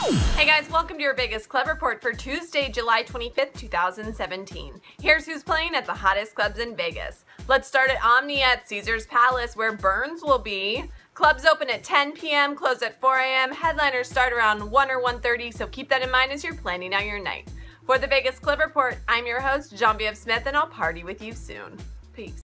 Hey guys, welcome to your Vegas Club Report for Tuesday, July 25th, 2017. Here's who's playing at the hottest clubs in Vegas. Let's start at Omni at Caesars Palace, where Burns will be. Clubs open at 10 p.m., close at 4 a.m. Headliners start around 1 or 1:30, so keep that in mind as you're planning out your night. For the Vegas Club Report, I'm your host, Genevieve Smith, and I'll party with you soon. Peace.